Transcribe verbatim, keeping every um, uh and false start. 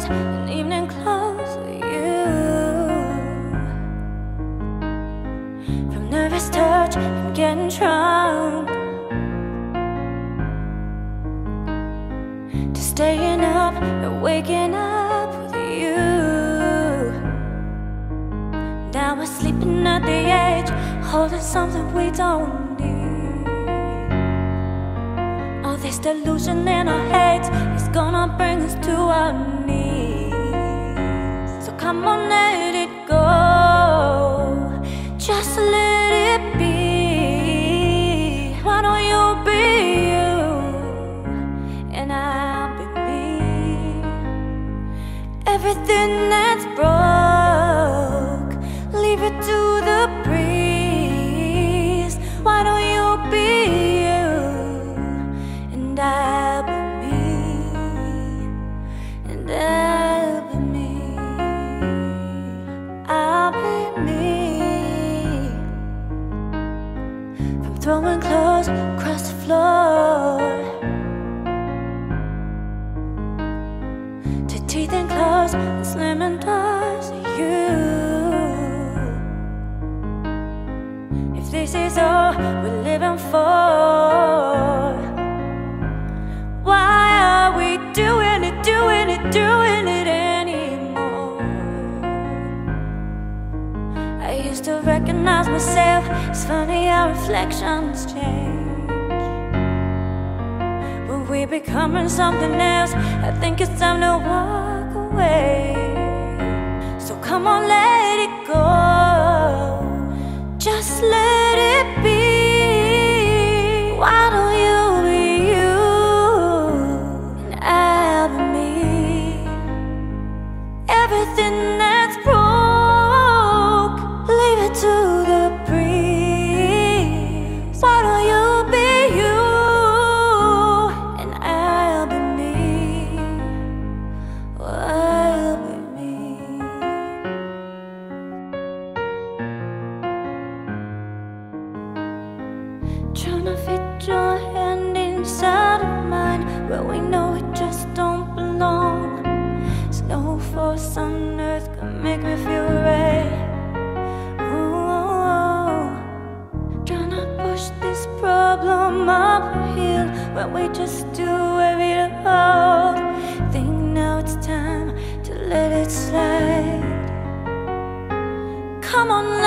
in evening clothes with you. From nervous touch and getting drunk, to staying up and waking up with you. Now we're sleeping at the edge, holding something we don't need. All this delusion in our heads is gonna bring us to our knees. So come on, let it go, just let it be. Why don't you be you, and I'll be me. Everything that's broke, leave it to the breeze. Why don't you be you, and I'll be me, and I'll be me, I'll be me. From throwing clothes across the floor, to teeth and claws and slamming doors at you. If this is all we're living for, why are we doing it, doing it, doing it anymore? I used to recognize myself. It's funny how reflections change. When we're becoming something else, I think it's time to walk away. So come on, let it go, just let it be. Why don't you be you, and I'll be me. Everything that's broke, leave it to the breeze. Why don't you be you, and I'll be me. I'll be me. Tryna fit your hand inside of mine, where we know it just don't belong. There's no force on earth can make me feel right. Ooh, tryna push this problem uphill, where we just do every little thing. Now it's time to let it slide. Come on,